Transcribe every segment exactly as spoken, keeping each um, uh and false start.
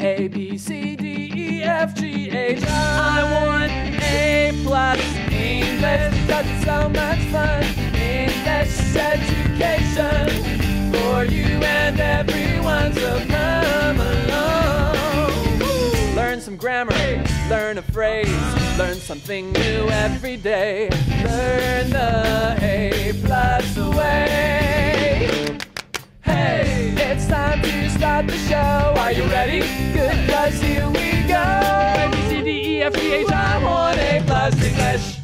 A, B, C, D, E, F, G, H. I want A plus English. Cause it's so much fun. English education for you and everyone, so come along. Learn some grammar, learn a phrase, learn something new every day. Learn the A plus way. Hey, it's time to start the show. Are you ready? Good, cause here we go. A, B, C, D, E, F, G, H, I want A plus English.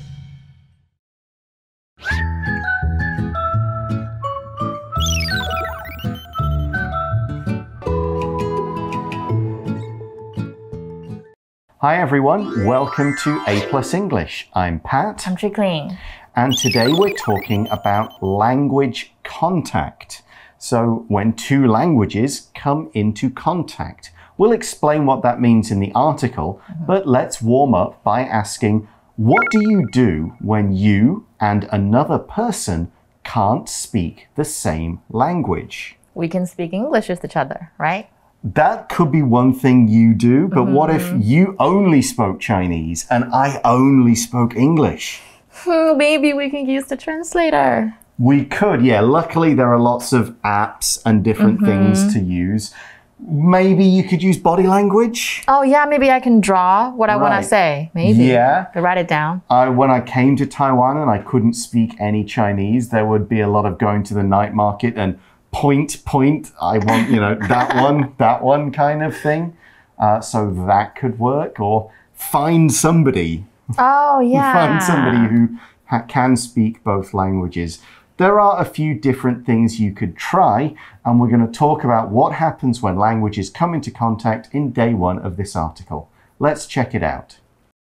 Hi everyone, welcome to A Plus English. I'm Pat. I'm Trickling. And today we're talking about language contact. So when two languages come into contact. We'll explain what that means in the article, mm-hmm. but let's warm up by asking, what do you do when you and another person can't speak the same language? We can speak English with each other, right? That could be one thing you do, but mm-hmm. what if you only spoke Chinese and I only spoke English? Hmm, maybe we can use the translator. We could, yeah. Luckily, there are lots of apps and different mm-hmm. things to use. Maybe you could use body language? Oh, yeah, maybe I can draw what I right. want to say. Maybe. Yeah. To write it down. I, when I came to Taiwan and I couldn't speak any Chinese, there would be a lot of going to the night market and point, point, I want, you know, that one, that one kind of thing. Uh, so that could work. Or find somebody. Oh, yeah. Find somebody who ha can speak both languages. There are a few different things you could try, and we're going to talk about what happens when languages come into contact in day one of this article. Let's check it out.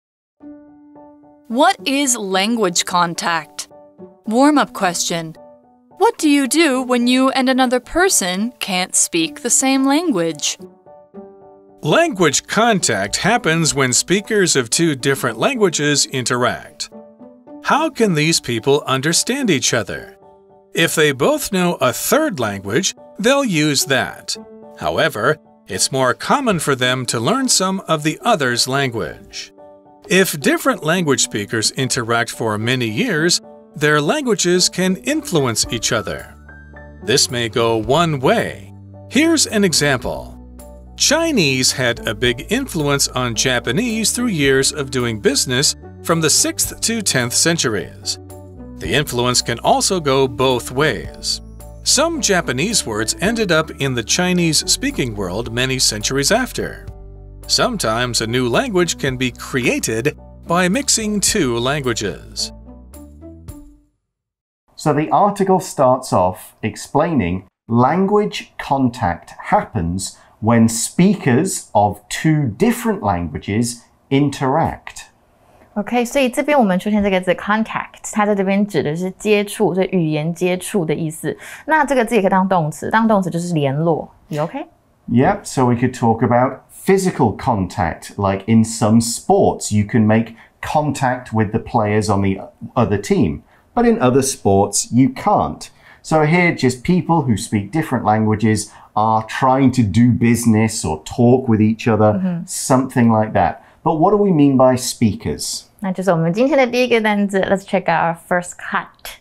What is language contact? Warm-up question. What do you do when you and another person can't speak the same language? Language contact happens when speakers of two different languages interact. How can these people understand each other? If they both know a third language, they'll use that. However, it's more common for them to learn some of the other's language. If different language speakers interact for many years, their languages can influence each other. This may go one way. Here's an example. Chinese had a big influence on Japanese through years of doing business from the sixth to tenth centuries. The influence can also go both ways. Some Japanese words ended up in the Chinese-speaking world many centuries after. Sometimes a new language can be created by mixing two languages. So the article starts off explaining language contact happens when speakers of two different languages interact. OK， 所以这边我们出现这个字 contact， 它在这边指的是接触，所以语言接触的意思。那这个字也可以当动词，当动词就是联络。You OK? Yep, so we could talk about physical contact, like in some sports, you can make contact with the players on the other team. But in other sports, you can't. So here, just people who speak different languages are trying to do business or talk with each other, mm-hmm. something like that. But what do we mean by speakers? 那就是我们今天的第一个单字。Let's check out our first cut.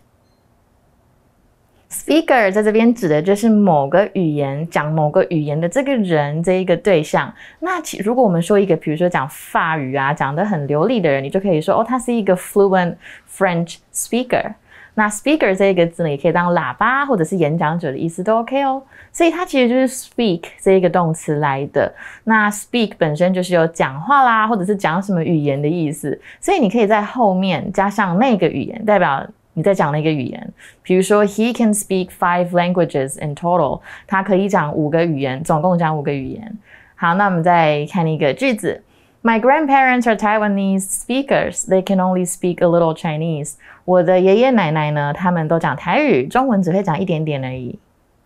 Speaker 在这边指的就是某个语言，讲某个语言的这个人，这一个对象。那其如果我们说一个，比如说讲法语啊，讲得很流利的人，你就可以说哦，他是一个 fluent French speaker。那 speaker 这个字呢，也可以当喇叭或者是演讲者的意思都 OK 哦。所以它其实就是 speak 这一个动词来的。那 speak 本身就是有讲话啦，或者是讲什么语言的意思。所以你可以在后面加上那个语言，代表你在讲那个语言。比如说 he can speak five languages in total， 他可以讲五个语言，总共讲五个语言。好，那我们再看一个句子。My grandparents are Taiwanese speakers. They can only speak a little Chinese. 我的爷爷奶奶呢，他们都讲台语，中文只会讲一点点而已。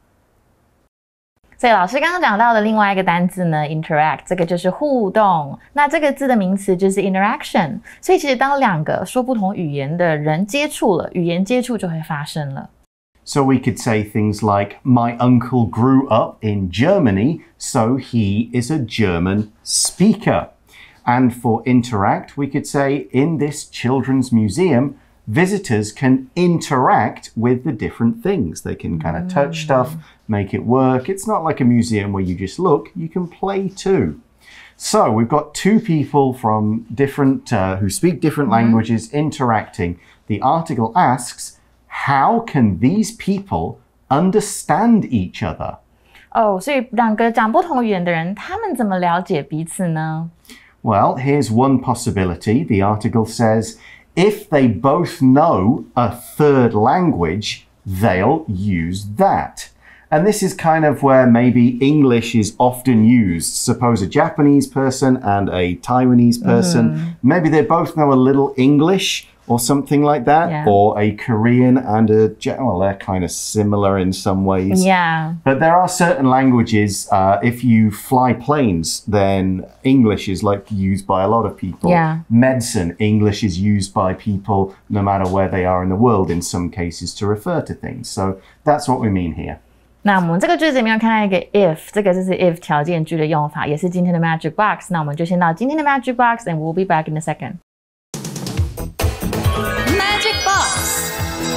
所以老师刚刚讲到的另外一个单字呢 interact， 这个就是互动。那这个字的名词就是 interaction。所以其实当两个说不同语言的人接触了，语言接触就会发生了。 So we could say things like, my uncle grew up in Germany, so he is a German speaker. And for interact, we could say, in this children's museum, visitors can interact with the different things. They can kind of touch stuff, make it work. It's not like a museum where you just look, you can play too. So we've got two people from different, uh, who speak different languages interacting. The article asks, how can these people understand each other? 哦，所以两个讲不同语言的人，他们怎么了解彼此呢？ Well, here's one possibility. The article says, if they both know a third language, they'll use that. And this is kind of where maybe English is often used. Suppose a Japanese person and a Taiwanese person, mm. maybe they both know a little English or something like that, yeah. or a Korean and a, well, they're kind of similar in some ways. Yeah. But there are certain languages, uh, if you fly planes, then English is like used by a lot of people. Yeah. Medicine, English is used by people no matter where they are in the world in some cases to refer to things. So that's what we mean here. 那我们这个句子里面看到一个 if， 这个就是 if 条件句的用法，也是今天的 Magic Box。那我们就先到今天的 Magic Box and we'll be back in a second. Magic Box。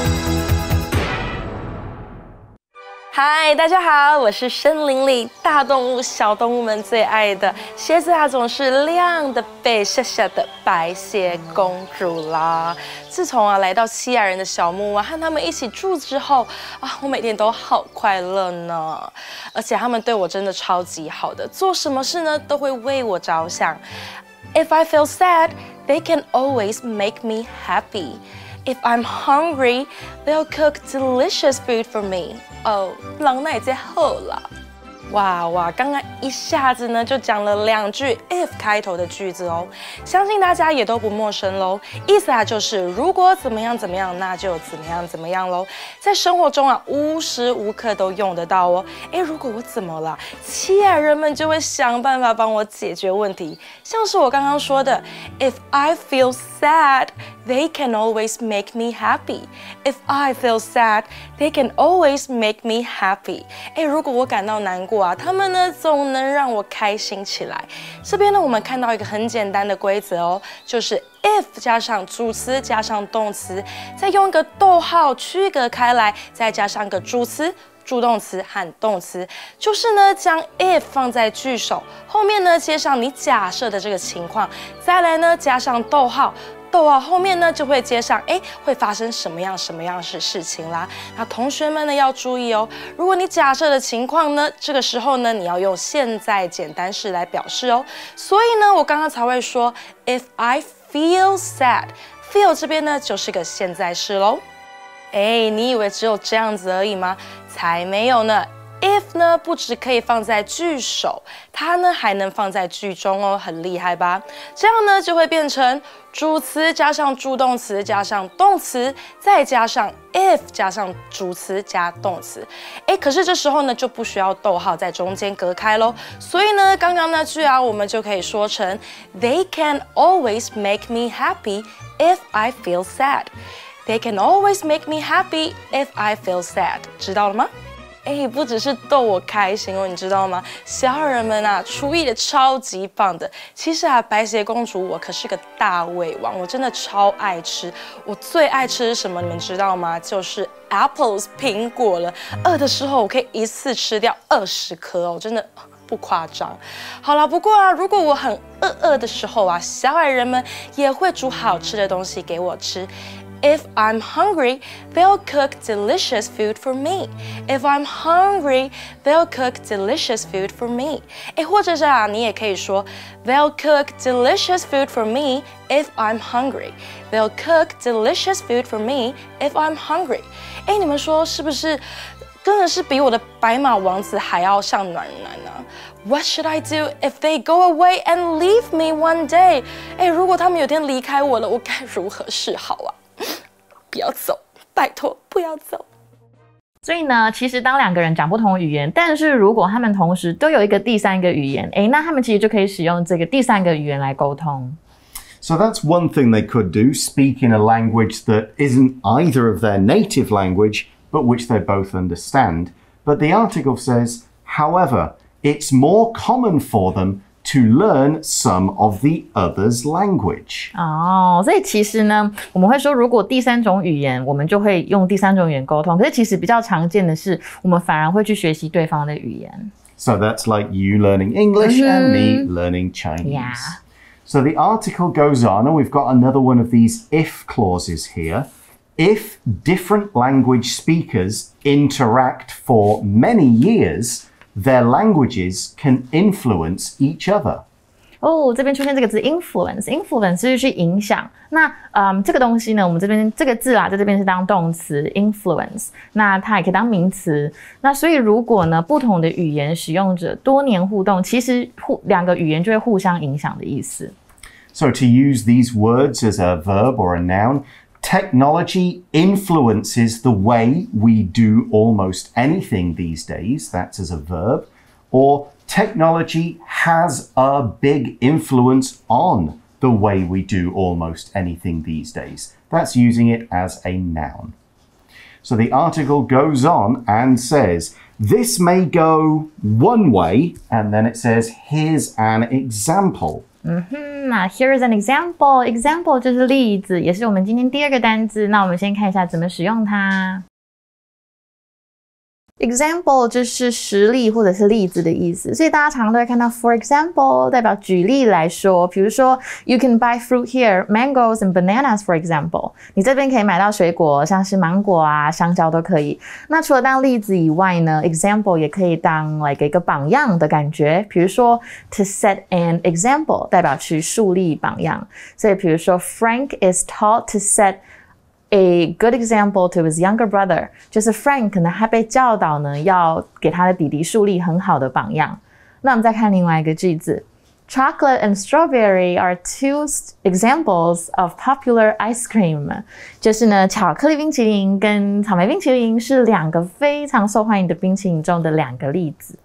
嗨，大家好，我是森林里大动物、小动物们最爱的蝎子啊，总是亮的背下下的白蝎公主啦。自从啊来到西亚人的小木屋啊，和他们一起住之后啊，我每天都好快乐呢。而且他们对我真的超级好的，做什么事呢都会为我着想。If I feel sad, they can always make me happy. If I'm hungry, they'll cook delicious food for me. 哦，人哪在好啦？哇哇，刚刚一下子呢就讲了两句 if 开头的句子哦，相信大家也都不陌生喽。意思啊就是如果怎么样怎么样，那就怎么样怎么样喽。在生活中啊，无时无刻都用得到哦。哎，如果我怎么了，西亚人们就会想办法帮我解决问题。像是我刚刚说的 ，If I feel sad, they can always make me happy. If I feel sad, they can always make me happy. 哎，如果我感到难过。他们呢总能让我开心起来。这边呢，我们看到一个很简单的规则哦，就是 if 加上主词加上动词，再用一个逗号区隔开来，再加上个主词、助动词和动词，就是呢将 if 放在句首后面呢接上你假设的这个情况，再来呢加上逗号。逗号后面呢就会接上，哎，会发生什么样什么样的事情啦？那同学们呢要注意哦，如果你假设的情况呢，这个时候呢你要用现在简单式来表示哦。所以呢，我刚刚才会说 ，If I feel sad，feel 这边呢就是个现在式喽。哎，你以为只有这样子而已吗？才没有呢。If 呢，不只可以放在句首，它呢还能放在句中哦，很厉害吧？这样呢就会变成主词加上助动词加上动词，再加上 if 加上主词加动词。哎，可是这时候呢就不需要逗号在中间隔开咯。所以呢，刚刚那句啊，我们就可以说成 They can always make me happy if I feel sad. They can always make me happy if I feel sad. 知道了吗？哎，不只是逗我开心哦，你知道吗？小人们啊，厨艺的超级棒的。其实啊，白雪公主我可是个大胃王，我真的超爱吃。我最爱吃是什么？你们知道吗？就是 apples 苹果了。饿的时候我可以一次吃掉二十颗哦，真的不夸张。好了，不过啊，如果我很饿饿的时候啊，小矮人们也会煮好吃的东西给我吃。If I'm hungry, they'll cook delicious food for me. If I'm hungry, they'll cook delicious food for me. 哎，或者是啊，你也可以说 They'll cook delicious food for me if I'm hungry. They'll cook delicious food for me if I'm hungry. 哎，你们说是不是？真的是比我的白马王子还要像暖男啊 ！What should I do if they go away and leave me one day？ 哎，如果他们有天离开我了，我该如何是好啊？不要走，拜托，不要走。 所以呢，其实当两个人讲不同语言，但是如果他们同时都有一个第三个语言，诶，那他们其实就可以使用这个第三个语言来沟通。 So that's one thing they could do, speak in a language that isn't either of their native language, but which they both understand. But the article says, however, it's more common for them to learn some of the other's language. 哦，所以其实呢，我们会说，如果第三种语言，我们就会用第三种语言沟通。可是其实比较常见的是，我们反而会去学习对方的语言。 So that's like you learning English mm-hmm. and me learning Chinese. Yeah. So the article goes on, and we've got another one of these if clauses here. If different language speakers interact for many years, their languages can influence each other. 哦，这边出现这个字 influence，influence 就是去影响。那嗯，这个东西呢，我们这边这个字啊，在这边是当动词 influence， 那它也可以当名词。那所以如果呢，不同的语言使用者多年互动，其实互两个语言就会互相影响的意思。 So to use these words as a verb or a noun, technology influences the way we do almost anything these days. That's as a verb. Or technology has a big influence on the way we do almost anything these days. That's using it as a noun. So the article goes on and says, this may go one way, and then it says, here's an example. 嗯哼，那 here is an example. Example 就是例子，也是我们今天第二个单字。那我们先看一下怎么使用它。Example 就是实例或者是例子的意思，所以大家常常都会看到 for example 代表举例来说，比如说 you can buy fruit here, mangoes and bananas for example。你这边可以买到水果，像是芒果啊、香蕉都可以。那除了当例子以外呢 ，example 也可以当 like 一个榜样的感觉，比如说 to set an example 代表去树立榜样。所以比如说 Frank is taught to set a good example to his younger brother， 就是 Frank 可能他被教导呢，要给他的弟弟树立很好的榜样。那我们再看另外一个句子 ，Chocolate and strawberry are two examples of popular ice cream。就是呢，巧克力冰淇淋跟草莓冰淇淋是两个非常受欢迎的冰淇淋中的两个例子。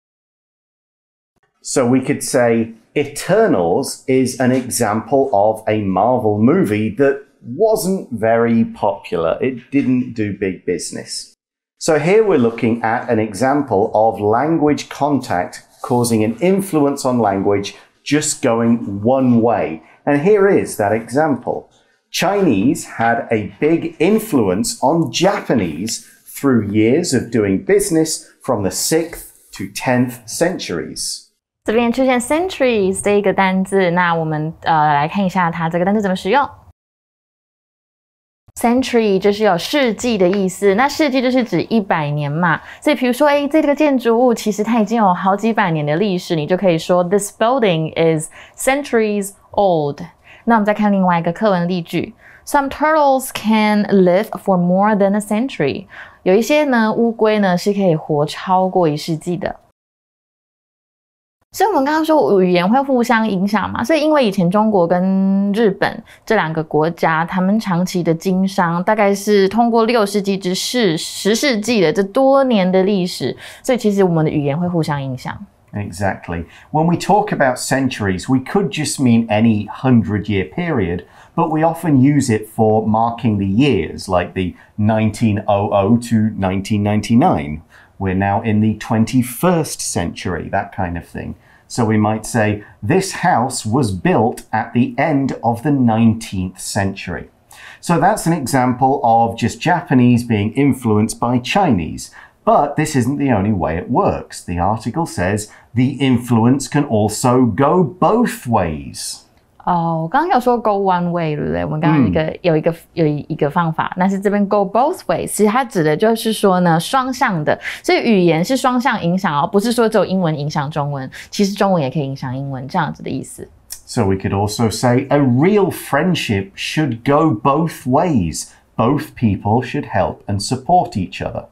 So we could say Eternals is an example of a Marvel movie that wasn't very popular. It didn't do big business. So here we're looking at an example of language contact causing an influence on language just going one way. And here is that example. Chinese had a big influence on Japanese through years of doing business from the sixth to tenth centuries. 这边出现 centuries 这一个单字，那我们呃来看一下它这个单字怎么使用。Century 就是有世纪的意思，那世纪就是指一百年嘛，所以比如说，哎，这个建筑物其实它已经有好几百年的历史，你就可以说 This building is centuries old。那我们再看另外一个课文例句 ，Some turtles can live for more than a century。有一些呢乌龟呢是可以活超过一世纪的。所以我们刚刚说语言会互相影响嘛，所以因为以前中国跟日本这两个国家，他们长期的经商，大概是通过六世纪至十世纪的这多年的历史，所以其实我们的语言会互相影响。 Exactly. When we talk about centuries, we could just mean any hundred-year period, but we often use it for marking the years, like the nineteen hundred to nineteen ninety-nine. We're now in the twenty-first century, that kind of thing. So we might say, this house was built at the end of the nineteenth century. So that's an example of just Japanese being influenced by Chinese. But this isn't the only way it works. The article says the influence can also go both ways. 哦，我刚刚有说 go one way， 对不对？我们刚刚一个、嗯、有一个有一个方法，但是这边 go both ways， 其实它指的就是说呢，双向的，所以语言是双向影响哦，不是说只有英文影响中文，其实中文也可以影响英文，这样子的意思。 So we could also say a real friendship should go both ways. Both people should help and support each other.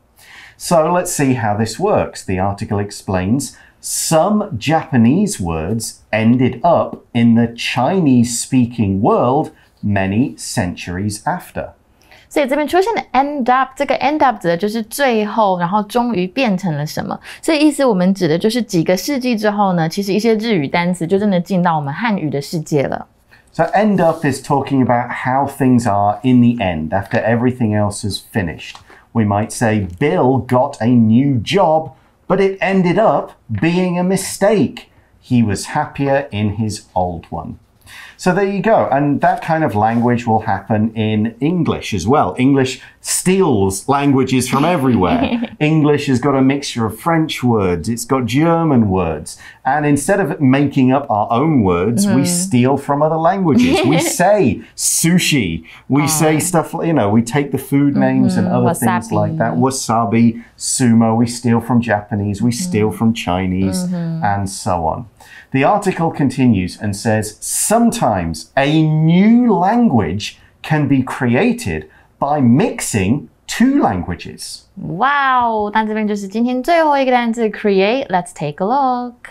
So let's see how this works. The article explains.Some Japanese words ended up in the Chinese-speaking world many centuries after. 所以这边出现的 end up， 这个 end up 指的就是最后，然后终于变成了什么。所以意思我们指的就是几个世纪之后呢，其实一些日语单词就真的进到我们汉语的世界了。 So end up is talking about how things are in the end, after everything else has finished. We might say, Bill got a new job, but it ended up being a mistake. He was happier in his old one. So there you go. And that kind of language will happen in English as well. English steals languages from everywhere. English has got a mixture of French words. It's got German words. And instead of making up our own words, mm. we steal from other languages. We say sushi. We oh. say stuff, you know, we take the food names mm-hmm. and other Wasabi. things like that. Wasabi, sumo, we steal from Japanese. We steal mm. from Chinese mm-hmm. and so on. The article continues and says, sometimes a new language can be created by mixing two languages. Wow! 那这边就是今天最后一个单字 create. Let's take a look.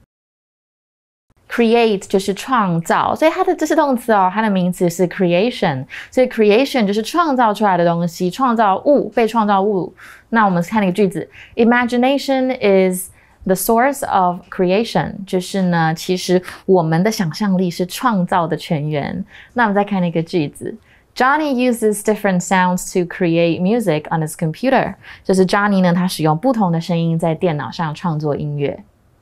Create 就是创造，所以它的这是动词哦，它的名词是 creation， 所以 creation 就是创造出来的东西，创造物，被创造物。那我们看那个句子 ，Imagination is the source of creation， 就是呢，其实我们的想象力是创造的泉源。那我们再看那个句子 ，Johnny uses different sounds to create music on his computer， 就是 Johnny 呢，他使用不同的声音在电脑上创作音乐。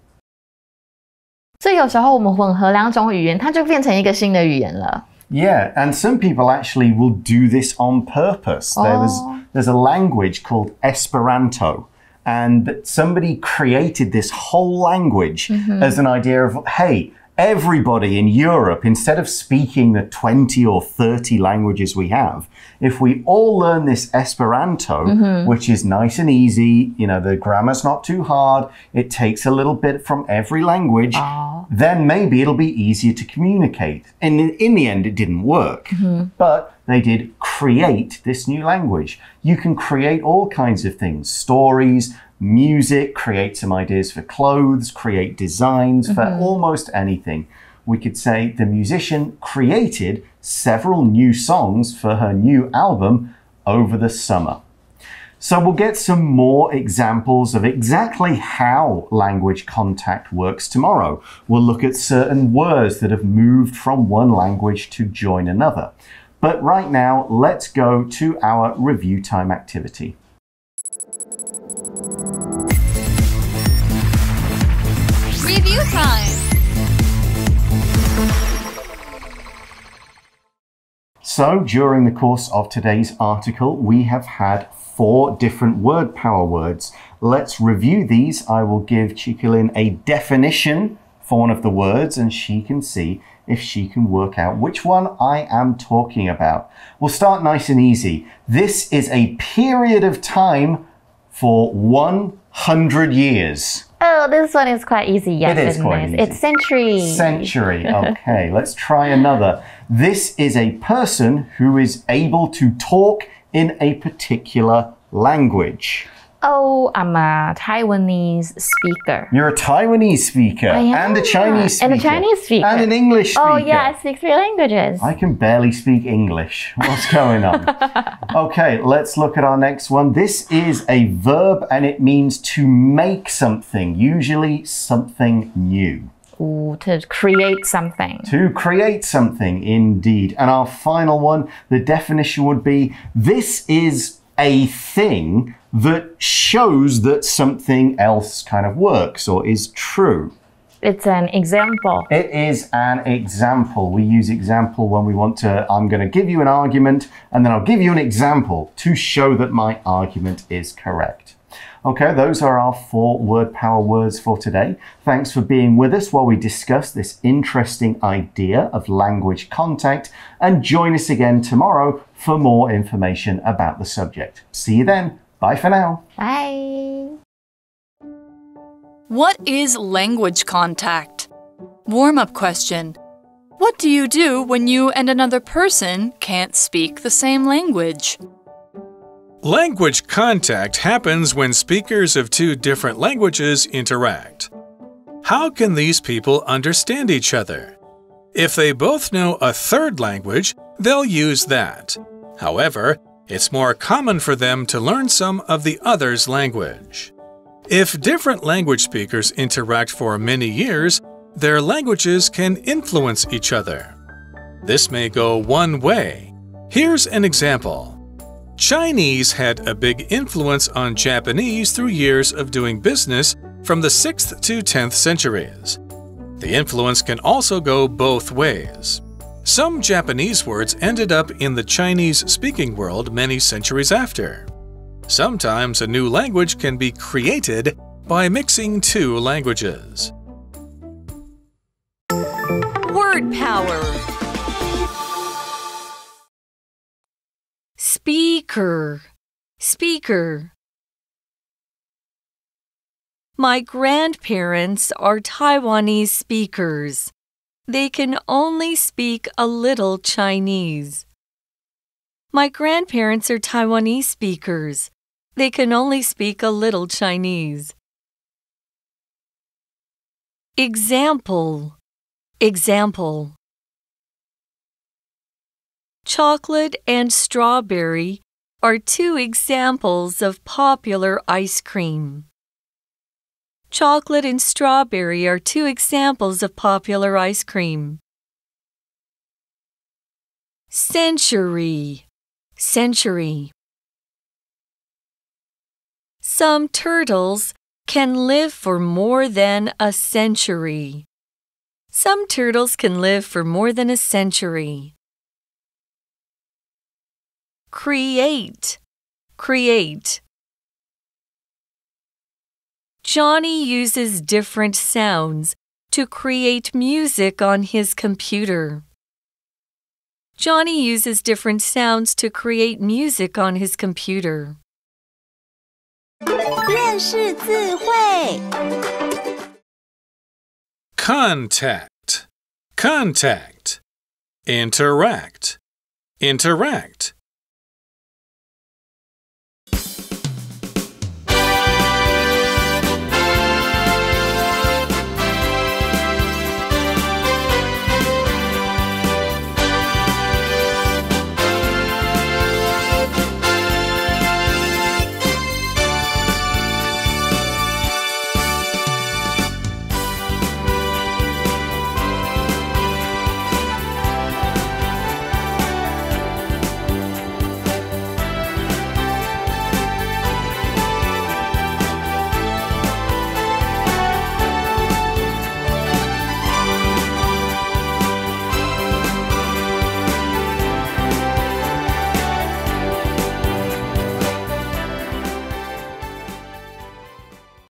所以有时候我们混合两种语言，它就变成一个新的语言了。 Yeah, and some people actually will do this on purpose. Oh. There was, there's a language called Esperanto. And somebody created this whole language mm-hmm. as an idea of, hey, everybody in Europe, instead of speaking the twenty or thirty languages we have, if we all learn this Esperanto, mm-hmm. which is nice and easy, you know, the grammar's not too hard, it takes a little bit from every language, oh. then maybe it'll be easier to communicate. And in, in the end, it didn't work. Mm-hmm. But they did create this new language. You can create all kinds of things, stories, music, create some ideas for clothes, create designs mm-hmm. for almost anything. We could say the musician created several new songs for her new album over the summer. So we'll get some more examples of exactly how language contact works tomorrow. We'll look at certain words that have moved from one language to join another. But right now, let's go to our review time activity. Review time! So, during the course of today's article, we have had four different word power words. Let's review these. I will give Chiquilin a definition for one of the words, and she can see if she can work out which one I am talking about. We'll start nice and easy. This is a period of time for one hundred years. Oh, this one is quite easy. Yes, it is quite easy. It's century. Century. Okay, let's try another. This is a person who is able to talk in a particular language. Oh, I'm a Taiwanese speaker. You're a Taiwanese speaker. I am. And a Chinese speaker. And a Chinese speaker. And an English speaker. Oh, yeah, I speak three languages. I can barely speak English. What's going on? Okay, let's look at our next one. This is a verb and it means to make something, usually something new. Ooh, to create something. To create something, indeed. And our final one, the definition would be, this is a thing that shows that something else kind of works or is true. It's an example. It is an example. We use example when we want to, I'm going to give you an argument and then I'll give you an example to show that my argument is correct. Okay, those are our four word power words for today. Thanks for being with us while we discuss this interesting idea of language contact, and join us again tomorrow for more information about the subject. See you then. Bye for now. Bye. What is language contact? Warm-up question. What do you do when you and another person can't speak the same language? Language contact happens when speakers of two different languages interact. How can these people understand each other? If they both know a third language, they'll use that. However, it's more common for them to learn some of the other's language. If different language speakers interact for many years, their languages can influence each other. This may go one way. Here's an example. Chinese had a big influence on Japanese through years of doing business from the sixth to tenth centuries. The influence can also go both ways. Some Japanese words ended up in the Chinese-speaking world many centuries after. Sometimes a new language can be created by mixing two languages. Word power. Speaker, speaker. My grandparents are Taiwanese speakers. They can only speak a little Chinese. My grandparents are Taiwanese speakers. They can only speak a little Chinese. Example, example. Chocolate and strawberry are two examples of popular ice cream. Chocolate and strawberry are two examples of popular ice cream. Century, century. Some turtles can live for more than a century. Some turtles can live for more than a century. Create, create. Johnny uses different sounds to create music on his computer. Johnny uses different sounds to create music on his computer. 认识字汇 Contact, contact. Interact, interact.